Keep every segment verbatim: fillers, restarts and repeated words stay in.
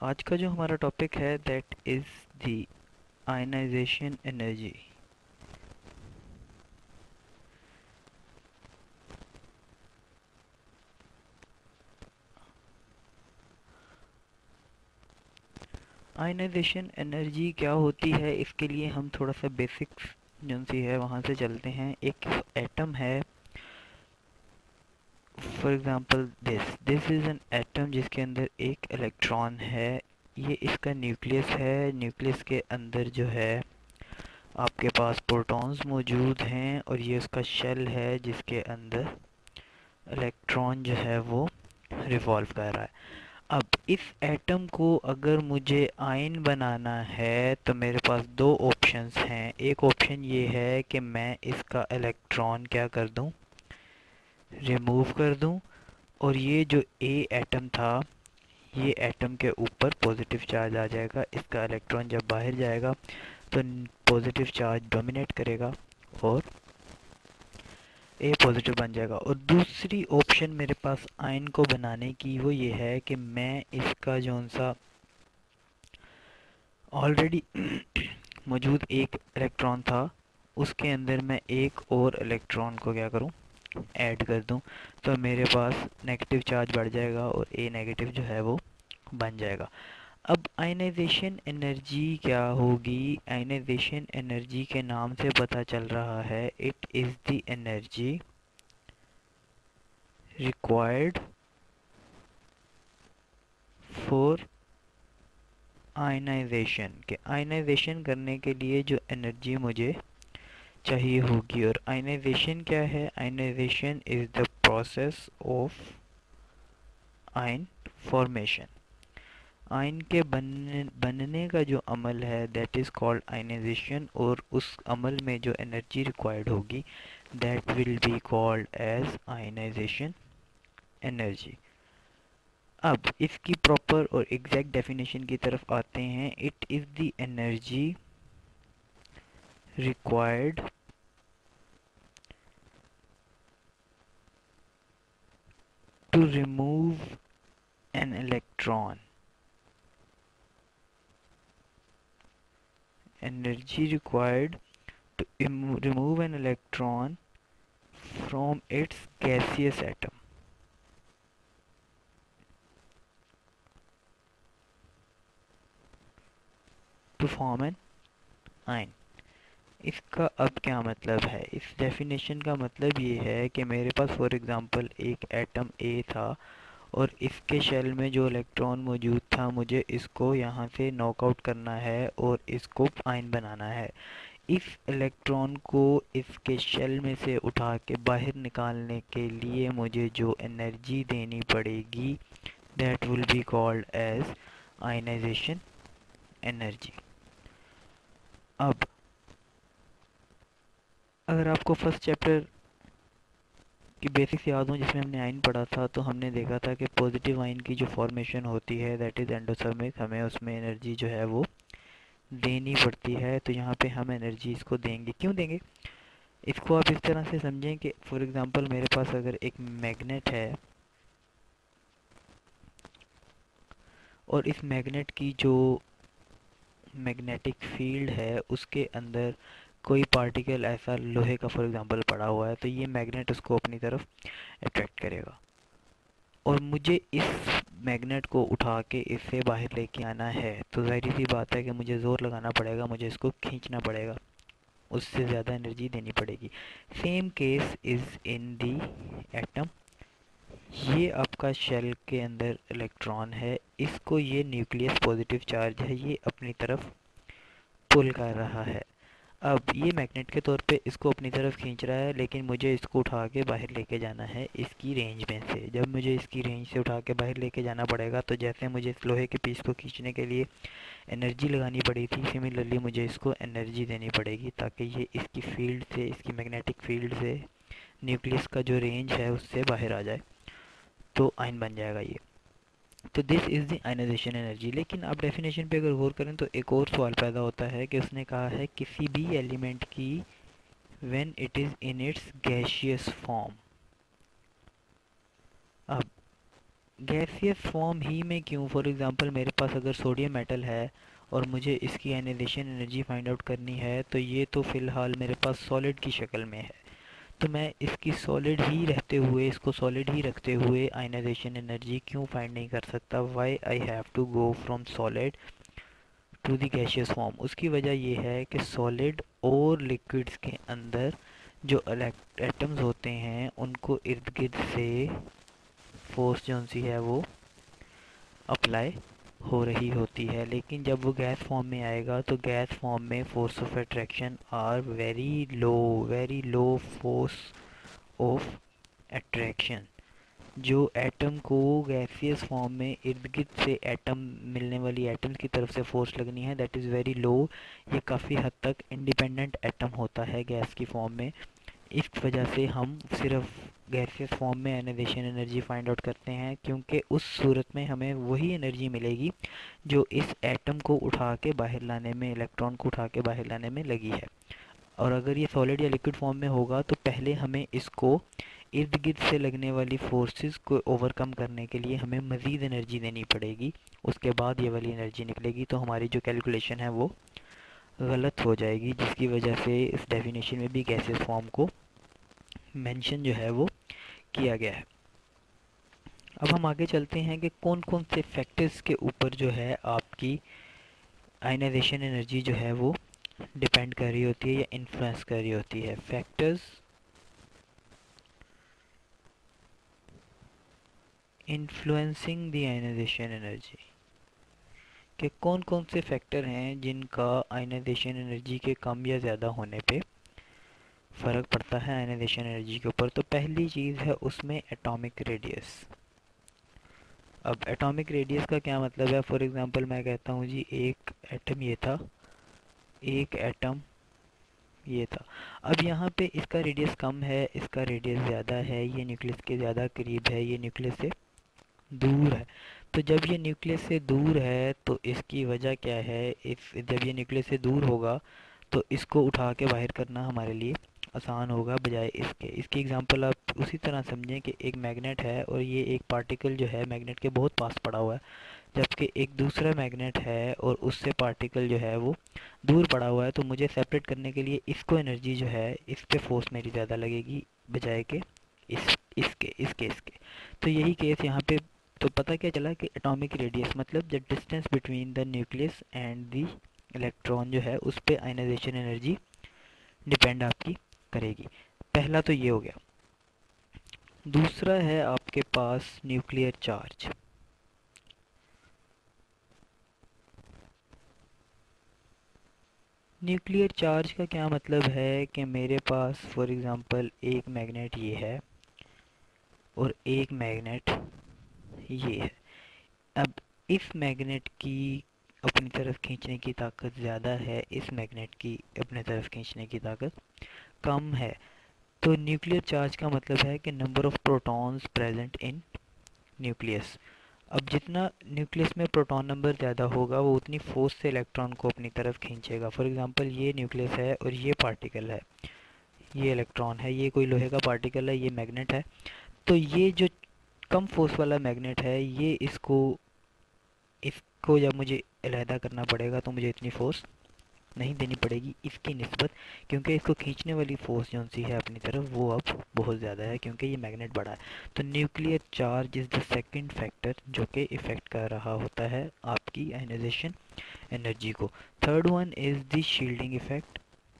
आज का जो हमारा टॉपिक है that is the ionisation energy. Ionisation energy क्या होती है, इसके लिए हम थोड़ा सा बेसिक्स जो सी है वहाँ से चलते हैं। एक एटम है, for example this this is an atom जिसके अंदर एक इलेक्ट्रॉन है। ये इसका न्यूक्लियस है। न्यूक्लियस के अंदर जो है आपके पास प्रोटॉन्स मौजूद हैं और ये उसका शेल है जिसके अंदर इलेक्ट्रॉन जो है वो रिवॉल्व कर रहा है। अब इस एटम को अगर मुझे आयन बनाना है तो मेरे पास दो ऑप्शंस हैं। एक ऑप्शन ये है कि मैं इसका इलेक्ट्रॉन क्या कर दूं, रिमूव कर दूं, और ये जो ए एटम था ये एटम के ऊपर पॉजिटिव चार्ज आ जाएगा। इसका इलेक्ट्रॉन जब बाहर जाएगा तो पॉजिटिव चार्ज डोमिनेट करेगा और ए पॉजिटिव बन जाएगा। और दूसरी ऑप्शन मेरे पास आयन को बनाने की वो ये है कि मैं इसका जो सा ऑलरेडी मौजूद एक इलेक्ट्रॉन था उसके अंदर मैं एक और इलेक्ट्रॉन को क्या करूं, ऐड कर दूं। तो मेरे पास नेगेटिव चार्ज बढ़ जाएगा और ए नेगेटिव जो है वो बन जाएगा। अब आयनाइजेशन एनर्जी क्या होगी? आयनाइजेशन एनर्जी के नाम से पता चल रहा है it is the energy required for ionisation. के आयनाइजेशन करने के लिए जो एनर्जी मुझे चाहिए होगी। और आयनाइजेशन क्या है? Ionisation is the process of ion formation. Ion के बनने बनने का जो अमल है दैट इज़ कॉल्ड आयनाइजेशन, और उस अमल में जो एनर्जी रिक्वायर्ड होगी that will be called as ionisation energy. अब इसकी प्रॉपर और एग्जैक्ट डेफिनेशन की तरफ आते हैं। It is the energy required to remove an electron. Energy required to remove an electron from its gaseous atom to form an ion। इसका अब क्या मतलब है? इस डेफिनेशन का मतलब ये है कि मेरे पास फॉर एग्जांपल एक एटम ए था और इसके शेल में जो इलेक्ट्रॉन मौजूद था मुझे इसको यहाँ से नॉकआउट करना है और इसको आयन बनाना है। इस इलेक्ट्रॉन को इसके शेल में से उठा के बाहर निकालने के लिए मुझे जो एनर्जी देनी पड़ेगी that will be called as ionisation energy. अब अगर आपको फर्स्ट चैप्टर की बेसिक्स याद हो जिसमें हमने आयन पढ़ा था तो हमने देखा था कि पॉजिटिव आयन की जो फॉर्मेशन होती है दैट इज़ एंडोथर्मिक, हमें उसमें एनर्जी जो है वो देनी पड़ती है। तो यहाँ पे हम एनर्जी इसको देंगे। क्यों देंगे? इसको आप इस तरह से समझें कि फॉर एग्जांपल मेरे पास अगर एक मैग्नेट है और इस मैग्नेट की जो मैग्नेटिक फील्ड है उसके अंदर कोई पार्टिकल ऐसा लोहे का फॉर एग्जांपल पड़ा हुआ है तो ये मैग्नेट उसको अपनी तरफ अट्रैक्ट करेगा और मुझे इस मैग्नेट को उठा के इससे बाहर लेके आना है। तो ज़ाहिर सी बात है कि मुझे ज़ोर लगाना पड़ेगा, मुझे इसको खींचना पड़ेगा, उससे ज़्यादा एनर्जी देनी पड़ेगी। Same case is in the atom. ये आपका शेल के अंदर इलेक्ट्रॉन है, इसको ये न्यूक्लियस पॉजिटिव चार्ज है ये अपनी तरफ पुल कर रहा है। अब ये मैग्नेट के तौर पे इसको अपनी तरफ खींच रहा है लेकिन मुझे इसको उठा के बाहर लेके जाना है इसकी रेंज में से। जब मुझे इसकी रेंज से उठा के बाहर लेके जाना पड़ेगा तो जैसे मुझे इस लोहे के पीस को खींचने के लिए एनर्जी लगानी पड़ी थी सिमिलरली मुझे इसको एनर्जी देनी पड़ेगी ताकि ये इसकी फील्ड से, इसकी मैग्नेटिक फील्ड से न्यूक्लियस का जो रेंज है उससे बाहर आ जाए तो आयन बन जाएगा ये। तो this is the ionisation energy. लेकिन आप डेफिनेशन पे अगर गौर करें तो एक और सवाल पैदा होता है कि उसने कहा है किसी भी एलिमेंट की when it is in its gaseous form. अब गैसियस फॉर्म ही में क्यों? फॉर एग्जांपल मेरे पास अगर सोडियम मेटल है और मुझे इसकी आयनाइजेशन एनर्जी फाइंड आउट करनी है, तो ये तो फ़िलहाल मेरे पास सॉलिड की शक्ल में है, तो मैं इसकी सॉलिड ही रहते हुए, इसको सॉलिड ही रखते हुए आयनाइजेशन एनर्जी क्यों फाइंड नहीं कर सकता? Why I have to go from solid to the gaseous form? उसकी वजह ये है कि सॉलिड और लिक्विड्स के अंदर जो एटम्स होते हैं उनको इर्द गिर्द से फोर्स जो सी है वो अप्लाई हो रही होती है, लेकिन जब वो गैस फॉर्म में आएगा तो गैस फॉर्म में force of attraction are very low, very low force of attraction. जो एटम को गैसियस फॉर्म में इर्द गिर्द से एटम मिलने वाली एटम्स की तरफ से फोर्स लगनी है, दैट इज़ वेरी लो। ये काफ़ी हद तक इंडिपेंडेंट एटम होता है गैस की फॉर्म में। इस वजह से हम सिर्फ गैसियस फॉर्म में आयनाइजेशन एनर्जी फाइंड आउट करते हैं, क्योंकि उस सूरत में हमें वही एनर्जी मिलेगी जो इस एटम को उठा के बाहर लाने में, इलेक्ट्रॉन को उठा के बाहर लाने में लगी है। और अगर ये सॉलिड या लिक्विड फॉर्म में होगा तो पहले हमें इसको इर्द गिर्द से लगने वाली फोर्सेस को ओवरकम करने के लिए हमें मज़ीद एनर्जी देनी पड़ेगी, उसके बाद ये वाली एनर्जी निकलेगी। तो हमारी जो कैलकुलेशन है वो गलत हो जाएगी, जिसकी वजह से इस डेफिनेशन में भी गैसियस फॉर्म को मेंशन जो है वो किया गया है। अब हम आगे चलते हैं कि कौन कौन से फैक्टर्स के ऊपर जो है आपकी आयनाइजेशन एनर्जी जो है वो डिपेंड कर रही होती है या इन्फ्लुएंस कर रही होती है। Factors influencing the ionisation energy, कि कौन कौन से फैक्टर हैं जिनका आयनाइजेशन एनर्जी के कम या ज़्यादा होने पे फ़र्क पड़ता है आयनाइजेशन एनर्जी के ऊपर। तो पहली चीज़ है उसमें एटॉमिक रेडियस। अब एटॉमिक रेडियस का क्या मतलब है? फॉर एग्जांपल मैं कहता हूँ जी एक एटम ये था, एक एटम ये था। अब यहाँ पे इसका रेडियस कम है, इसका रेडियस ज़्यादा है, ये न्यूक्लियस के ज़्यादा करीब है, ये न्यूक्लियस से दूर है। तो जब ये न्यूक्लियस से दूर है तो इसकी वजह क्या है? इस जब ये न्यूक्लियस से दूर होगा तो इसको उठा के बाहर करना हमारे लिए आसान होगा बजाय इसके। इसकी एग्जांपल आप उसी तरह समझें कि एक मैग्नेट है और ये एक पार्टिकल जो है मैग्नेट के बहुत पास पड़ा हुआ है, जबकि एक दूसरा मैग्नेट है और उससे पार्टिकल जो है वो दूर पड़ा हुआ है। तो मुझे सेपरेट करने के लिए इसको एनर्जी जो है इस पे फोर्स मेरी ज़्यादा लगेगी बजाय के इस इसके इसके इसके। तो यही केस यहाँ पे। तो पता क्या चला कि एटॉमिक रेडियस मतलब the distance between the nucleus and the electron जो है उस पे आयनाइजेशन एनर्जी डिपेंड आपकी करेगी। पहला तो ये हो गया। दूसरा है आपके पास न्यूक्लियर चार्ज। न्यूक्लियर चार्ज का क्या मतलब है कि मेरे पास फॉर एग्जांपल एक मैग्नेट ये है और एक मैग्नेट ये है। अब इस मैग्नेट की अपनी तरफ खींचने की ताकत ज़्यादा है, इस मैग्नेट की अपनी तरफ खींचने की ताकत कम है। तो न्यूक्लियर चार्ज का मतलब है कि number of protons present in nucleus. अब जितना न्यूक्लियस में प्रोटॉन नंबर ज़्यादा होगा वो उतनी फोर्स से इलेक्ट्रॉन को अपनी तरफ खींचेगा। फॉर एग्जांपल ये न्यूक्लियस है और ये पार्टिकल है, ये इलेक्ट्रॉन है, ये कोई लोहे का पार्टिकल है, ये मैग्नेट है। तो ये जो कम फोर्स वाला मैग्नेट है ये इसको इसको जब मुझे अलहदा करना पड़ेगा तो मुझे इतनी फोर्स नहीं देनी पड़ेगी इसकी निस्बत, क्योंकि इसको खींचने वाली फोर्स जो सी है अपनी तरफ वो अब बहुत ज़्यादा है क्योंकि ये मैग्नेट बड़ा है। तो nuclear charge is the second factor जो कि इफ़ेक्ट कर रहा होता है आपकी आयनाइजेशन एनर्जी को। Third one is the shielding effect.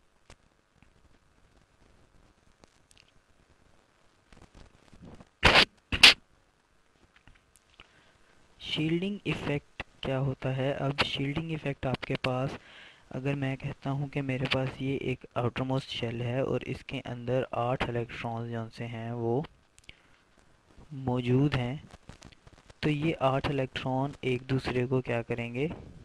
Shielding effect क्या होता है? अब शील्डिंग इफ़ेक्ट आपके पास, अगर मैं कहता हूँ कि मेरे पास ये एक आउटर मोस्ट शेल है और इसके अंदर आठ इलेक्ट्रॉन्स जो से हैं वो मौजूद हैं, तो ये आठ इलेक्ट्रॉन एक दूसरे को क्या करेंगे?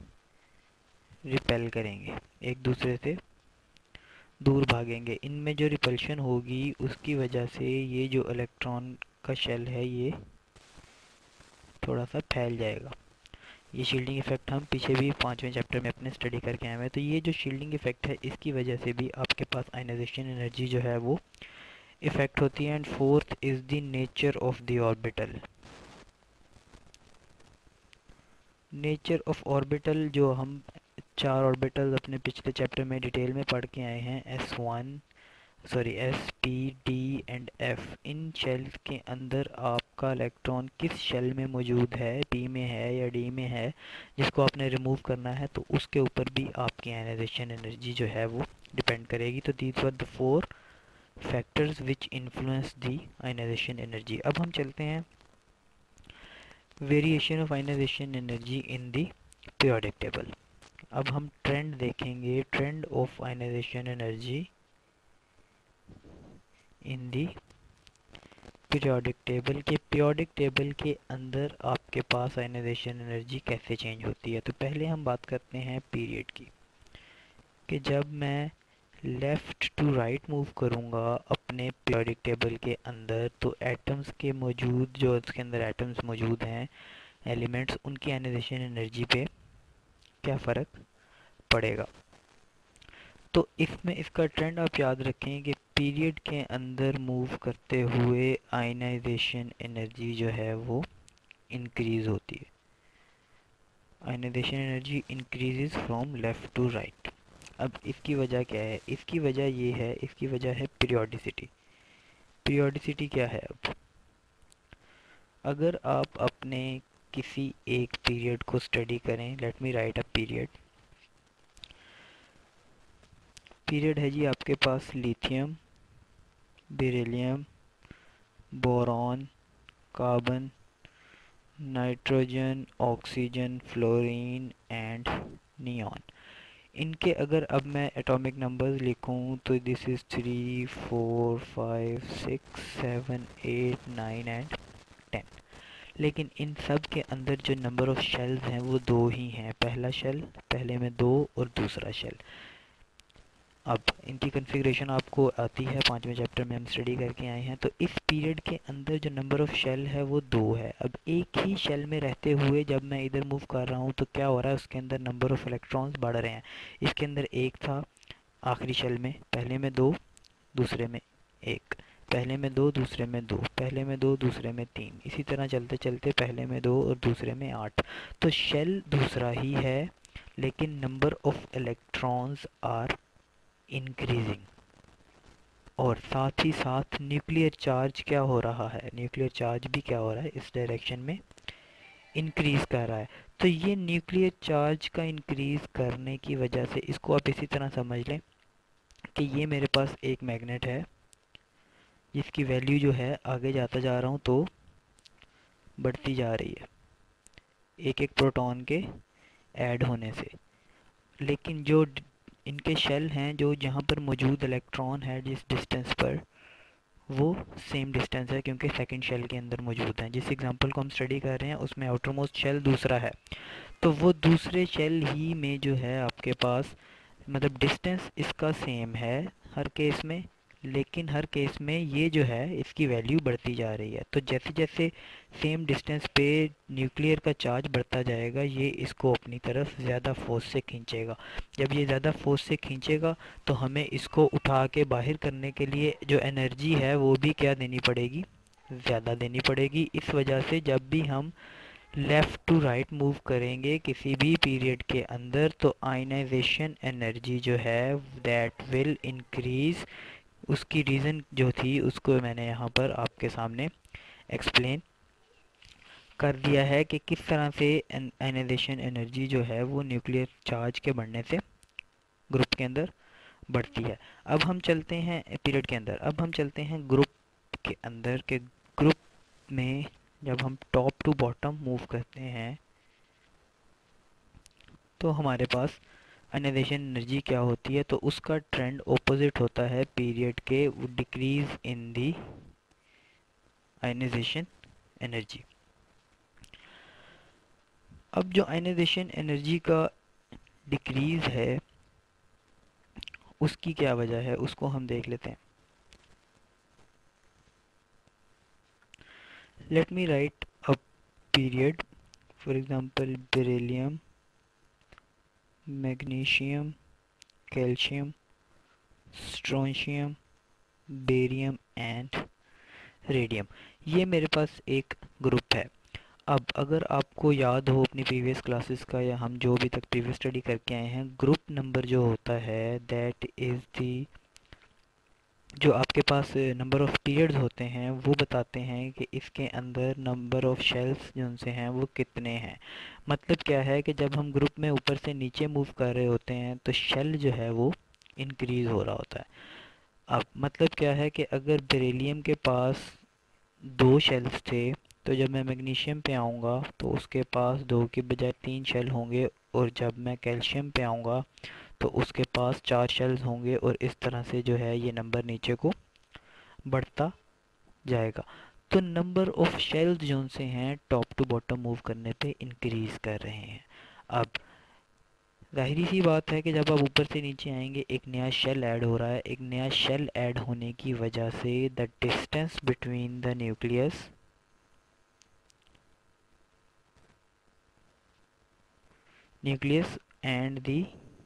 रिपेल करेंगे, एक दूसरे से दूर भागेंगे। इनमें जो रिपल्शन होगी उसकी वजह से ये जो इलेक्ट्रॉन का शेल है ये थोड़ा सा फैल जाएगा। ये शील्डिंग इफेक्ट हम पीछे भी पाँचवें चैप्टर में अपने स्टडी करके आए हैं। तो ये जो शील्डिंग इफेक्ट है इसकी वजह से भी आपके पास आयनाइजेशन एनर्जी जो है वो इफेक्ट होती है। And fourth is the nature of the orbital. Nature of orbital, जो हम चार ऑर्बिटल अपने पिछले चैप्टर में डिटेल में पढ़ के आए हैं, s one sorry s p d and f, इन शेल के अंदर आपका इलेक्ट्रॉन किस शेल में मौजूद है, पी में है या डी में है, जिसको आपने रिमूव करना है, तो उसके ऊपर भी आपकी आयनाइजेशन एनर्जी जो है वो डिपेंड करेगी। तो these were the four factors which influence the ionisation energy. अब हम चलते हैं variation of ionisation energy in the periodic table. अब हम ट्रेंड देखेंगे, trend of ionisation energy in the periodic table के पीरियोडिक टेबल के अंदर आपके पास आयनाइजेशन एनर्जी कैसे चेंज होती है। तो पहले हम बात करते हैं पीरियड की, कि जब मैं लेफ़्ट टू राइट मूव करूँगा अपने पीरियोडिक टेबल के अंदर, तो एटम्स के मौजूद, जो उसके अंदर एटम्स मौजूद हैं, एलिमेंट्स, उनकी आयनाइजेशन एनर्जी पे क्या फ़र्क पड़ेगा। तो इसमें इसका ट्रेंड आप याद रखें कि पीरियड के अंदर मूव करते हुए आयनाइजेशन एनर्जी जो है वो इंक्रीज़ होती है। Ionisation energy increases from left to right. अब इसकी वजह क्या है, इसकी वजह ये है, इसकी वजह है पीरियोडिसिटी। पीरियोडिसिटी क्या है, अब अगर आप अपने किसी एक पीरियड को स्टडी करें, let me write a period. Period है जी आपके पास lithium, beryllium, boron, carbon, nitrogen, oxygen, fluorine and neon. इनके अगर अब मैं एटॉमिक नंबर्स लिखूं तो this is three four five six seven eight nine and ten. लेकिन इन सब के अंदर जो नंबर ऑफ शेल्स हैं वो दो ही हैं, पहला शेल, पहले में दो, और दूसरा शेल। अब इनकी कन्फिग्रेशन आपको आती है, पाँचवें चैप्टर में हम स्टडी करके आए हैं। तो इस पीरियड के अंदर जो नंबर ऑफ शेल है वो दो है। अब एक ही शेल में रहते हुए जब मैं इधर मूव कर रहा हूँ तो क्या हो रहा है, उसके अंदर नंबर ऑफ इलेक्ट्रॉन्स बढ़ रहे हैं। इसके अंदर एक था आखिरी शेल में, पहले में दो, दूसरे में एक, पहले में दो, दूसरे में दो, पहले में दो, दूसरे में तीन, इसी तरह चलते चलते पहले में दो और दूसरे में आठ। तो शेल दूसरा ही है, लेकिन number of electrons are increasing. और साथ ही साथ न्यूक्लियर चार्ज क्या हो रहा है, न्यूक्लियर चार्ज भी क्या हो रहा है, इस डायरेक्शन में इंक्रीज कर रहा है। तो ये न्यूक्लियर चार्ज का इंक्रीज करने की वजह से, इसको आप इसी तरह समझ लें कि ये मेरे पास एक मैग्नेट है जिसकी वैल्यू जो है आगे जाता जा रहा हूँ तो बढ़ती जा रही है एक एक प्रोटॉन के ऐड होने से। लेकिन जो इनके शेल हैं, जो जहाँ पर मौजूद इलेक्ट्रॉन है जिस डिस्टेंस पर, वो सेम डिस्टेंस है क्योंकि सेकंड शेल के अंदर मौजूद हैं। जिस एग्जांपल को हम स्टडी कर रहे हैं उसमें आउटर मोस्ट शेल दूसरा है, तो वो दूसरे शेल ही में जो है आपके पास, मतलब डिस्टेंस इसका सेम है हर केस में, लेकिन हर केस में ये जो है इसकी वैल्यू बढ़ती जा रही है। तो जैसे जैसे सेम डिस्टेंस पे न्यूक्लियर का चार्ज बढ़ता जाएगा, ये इसको अपनी तरफ ज़्यादा फोर्स से खींचेगा। जब ये ज़्यादा फोर्स से खींचेगा तो हमें इसको उठा के बाहर करने के लिए जो एनर्जी है वो भी क्या देनी पड़ेगी, ज़्यादा देनी पड़ेगी। इस वजह से जब भी हम लेफ़्ट टू राइट मूव करेंगे किसी भी पीरियड के अंदर, तो आयनाइजेशन एनर्जी जो है दैट विल इंक्रीज़। उसकी रीज़न जो थी उसको मैंने यहाँ पर आपके सामने एक्सप्लेन कर दिया है कि किस तरह से आयनाइजेशन एनर्जी जो है वो न्यूक्लियर चार्ज के बढ़ने से ग्रुप के अंदर बढ़ती है। अब हम चलते हैं पीरियड के अंदर, अब हम चलते हैं ग्रुप के अंदर के ग्रुप में जब हम टॉप टू बॉटम मूव करते हैं तो हमारे पास आयनाइजेशन एनर्जी क्या होती है, तो उसका ट्रेंड ऑपोजिट होता है पीरियड के, decrease in the ionisation energy. अब जो आयनाइजेशन एनर्जी का डिक्रीज है उसकी क्या वजह है, उसको हम देख लेते हैं। Let me write a period, for example beryllium, magnesium, calcium, strontium, barium and radium. ये मेरे पास एक ग्रुप है। अब अगर आप आपको याद हो अपनी प्रीवियस क्लासेस का, या हम जो भी तक प्रीवियस स्टडी करके आए हैं, ग्रुप नंबर जो होता है दैट इज़ दी, जो आपके पास नंबर ऑफ़ पीरियड्स होते हैं वो बताते हैं कि इसके अंदर नंबर ऑफ़ शेल्स जो उनसे हैं वो कितने हैं। मतलब क्या है कि जब हम ग्रुप में ऊपर से नीचे मूव कर रहे होते हैं तो शेल जो है वो इंक्रीज़ हो रहा होता है। अब मतलब क्या है कि अगर बेरिलियम के पास दो शेल्स थे, तो जब मैं मैग्नीशियम पे आऊँगा तो उसके पास दो के बजाय तीन शेल होंगे, और जब मैं कैल्शियम पे आऊँगा तो उसके पास चार शेल्स होंगे, और इस तरह से जो है ये नंबर नीचे को बढ़ता जाएगा। तो नंबर ऑफ शेल्स जो से हैं टॉप टू बॉटम मूव करने पे इंक्रीज कर रहे हैं। अब ज़ाहिरी सी बात है कि जब आप ऊपर से नीचे आएंगे एक नया शेल ऐड हो रहा है। एक नया शेल ऐड होने की वजह से the distance between the nucleus nucleus and the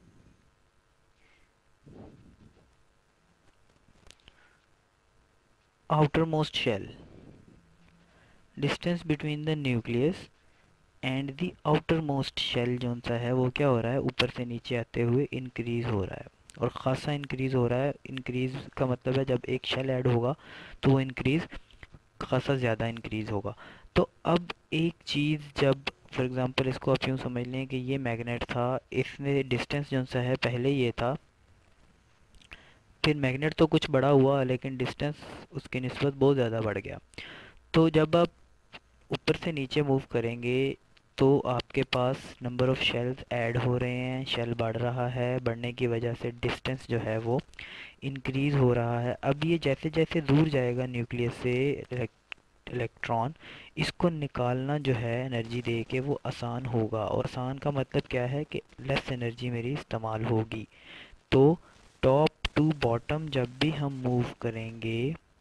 outermost shell distance between the nucleus and the outermost shell जो सा है वो क्या हो रहा है, ऊपर से नीचे आते हुए इंक्रीज हो रहा है, और ख़ासा इंक्रीज हो रहा है। इंक्रीज का मतलब है जब एक शेल ऐड होगा तो वो इंक्रीज खासा ज़्यादा इंक्रीज होगा। तो अब एक चीज़, जब फॉर एग्जांपल इसको आप यूँ समझ लें कि ये मैग्नेट था, इसमें डिस्टेंस जो सा है पहले ये था, फिर मैग्नेट तो कुछ बड़ा हुआ लेकिन डिस्टेंस उसकी निस्बत बहुत ज़्यादा बढ़ गया। तो जब आप ऊपर से नीचे मूव करेंगे तो आपके पास नंबर ऑफ़ शेल्स ऐड हो रहे हैं, शेल बढ़ रहा है, बढ़ने की वजह से डिस्टेंस जो है वो इंक्रीज़ हो रहा है। अब ये जैसे जैसे दूर जाएगा न्यूक्लियस से इलेक्ट्रॉन, इसको निकालना जो है एनर्जी दे के वो आसान होगा, और आसान का मतलब क्या है कि लेस एनर्जी मेरी इस्तेमाल होगी। तो टॉप टू बॉटम जब भी हम मूव करेंगे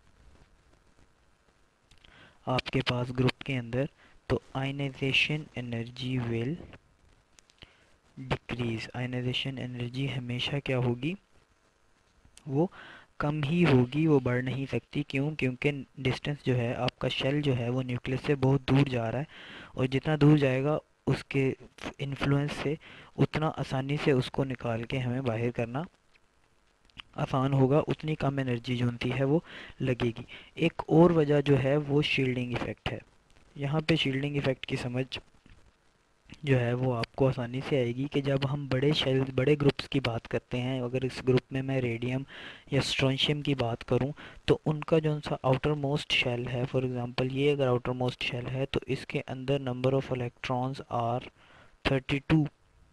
आपके पास ग्रुप के अंदर, तो ionisation energy will decrease. Ionisation energy हमेशा क्या होगी, वो कम ही होगी, वो बढ़ नहीं सकती। क्यों? क्योंकि डिस्टेंस जो है आपका शेल जो है वो न्यूक्लियस से बहुत दूर जा रहा है, और जितना दूर जाएगा उसके इन्फ्लुएंस से उतना आसानी से उसको निकाल के हमें बाहर करना आसान होगा, उतनी कम एनर्जी जो होती है वो लगेगी। एक और वजह जो है वो शील्डिंग इफ़ेक्ट है। यहाँ पे शील्डिंग इफ़ेक्ट की समझ जो है वो आपको आसानी से आएगी कि जब हम बड़े शेल बड़े ग्रुप्स की बात करते हैं, अगर इस ग्रुप में मैं रेडियम या स्ट्रोंशियम की बात करूं, तो उनका जो सा आउटर मोस्ट शेल है, फॉर एग्जांपल ये अगर आउटर मोस्ट शेल है तो इसके अंदर number of electrons are thirty two.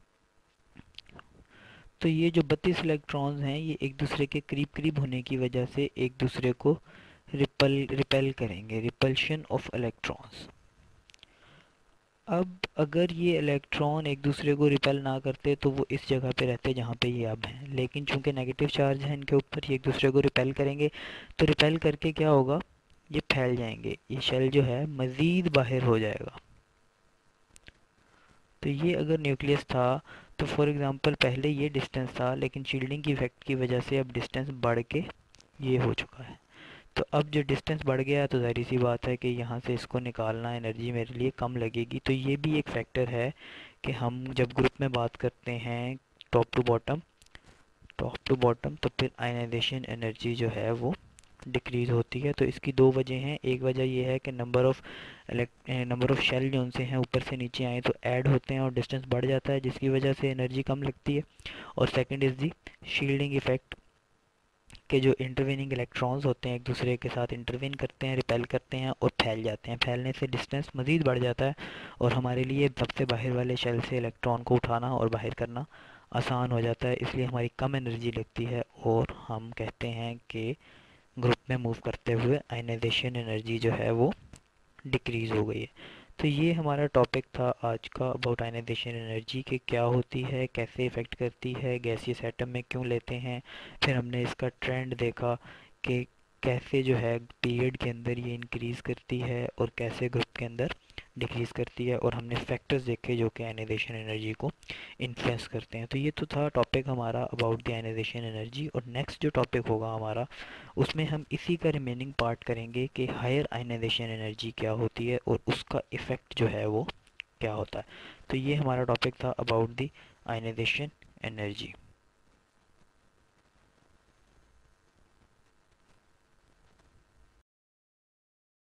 तो ये जो बत्तीस इलेक्ट्रॉन्स हैं ये एक दूसरे के करीब करीब होने की वजह से एक दूसरे को रिपल रिपेल करेंगे, रिपल्शन ऑफ इलेक्ट्रॉन्स। अब अगर ये इलेक्ट्रॉन एक दूसरे को रिपेल ना करते तो वो इस जगह पे रहते जहाँ पे ये अब हैं, लेकिन चूंकि नेगेटिव चार्ज है इनके ऊपर, ये एक दूसरे को रिपेल करेंगे, तो रिपेल करके क्या होगा, ये फैल जाएंगे, ये शेल जो है मज़ीद बाहर हो जाएगा। तो ये अगर न्यूक्लियस था तो फॉर एग्ज़ाम्पल पहले ये डिस्टेंस था, लेकिन शील्डिंग की इफ़ेक्ट की वजह से अब डिस्टेंस बढ़ के ये हो चुका है। तो अब जो डिस्टेंस बढ़ गया है तो ज़ाहिर सी बात है कि यहाँ से इसको निकालना एनर्जी मेरे लिए कम लगेगी। तो ये भी एक फैक्टर है कि हम जब ग्रुप में बात करते हैं top to bottom top to bottom तो फिर आयनाइजेशन एनर्जी जो है वो डिक्रीज़ होती है। तो इसकी दो वजह हैं। एक वजह ये है कि number of number of shell जो उनसे हैं ऊपर से नीचे आए तो ऐड होते हैं और डिस्टेंस बढ़ जाता है, जिसकी वजह से एनर्जी कम लगती है। और second is the shielding effect, के जो इंटरवेनिंग इलेक्ट्रॉन्स होते हैं एक दूसरे के साथ इंटरवेन करते हैं, रिपेल करते हैं और फैल जाते हैं। फैलने से डिस्टेंस मज़ीद बढ़ जाता है और हमारे लिए सबसे बाहर वाले शेल से इलेक्ट्रॉन को उठाना और बाहर करना आसान हो जाता है, इसलिए हमारी कम एनर्जी लगती है और हम कहते हैं कि ग्रुप में मूव करते हुए आयनाइजेशन एनर्जी जो है वो डिक्रीज़ हो गई है। तो ये हमारा टॉपिक था आज का अबाउट आयनाइजेशन एनर्जी, कि क्या होती है, कैसे इफ़ेक्ट करती है, गैसियस एटम में क्यों लेते हैं। फिर हमने इसका ट्रेंड देखा कि कैसे जो है पीरियड के अंदर ये इंक्रीज़ करती है और कैसे ग्रुप के अंदर डिक्रीज़ करती है, और हमने फैक्टर्स देखे जो कि आयनाइजेशन एनर्जी को इन्फ्लुएंस करते हैं। तो ये तो था टॉपिक हमारा अबाउट द आयनाइजेशन एनर्जी। और नेक्स्ट जो टॉपिक होगा हमारा, उसमें हम इसी का रिमेनिंग पार्ट करेंगे कि हायर आयनाइजेशन एनर्जी क्या होती है और उसका इफ़ेक्ट जो है वो क्या होता है। तो ये हमारा टॉपिक था अबाउट द आयनाइजेशन एनर्जी।